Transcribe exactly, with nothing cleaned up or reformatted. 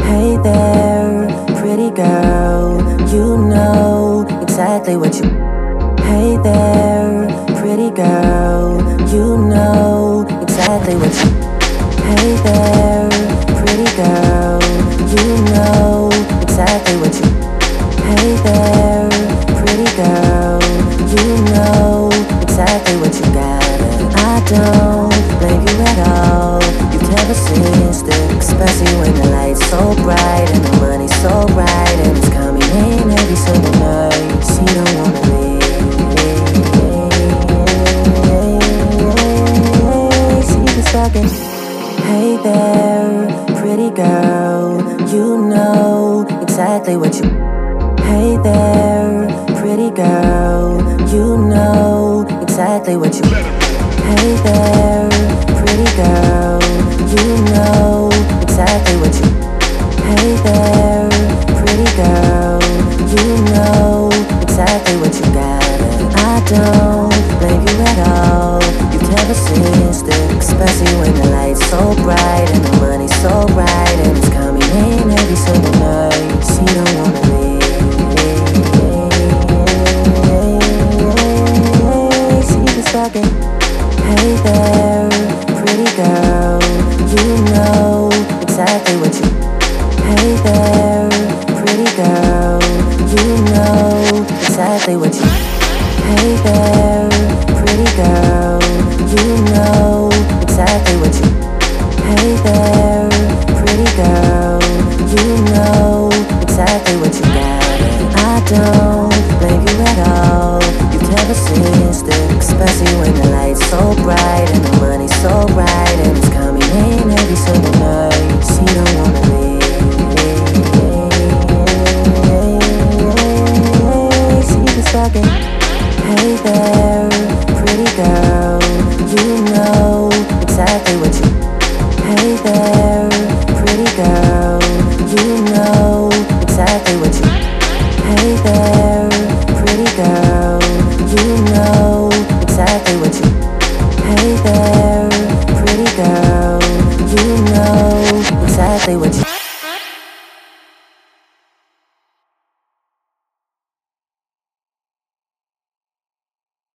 Hey there, pretty girl, you know exactly what you. Hey there, pretty girl, you know exactly what you. Hey there, pretty girl, you know exactly what you. Hey there, pretty girl, you know exactly what you got. And I don't blame you at all. You've never seen stick, especially when the light's so bright and the money's so right, and it's coming in every single night. She don't wanna leave. She's been stuck in. Hey there, pretty girl, you know exactly what you. Hey there, pretty girl, you know exactly what you. Hey there, pretty girl, you know exactly what you.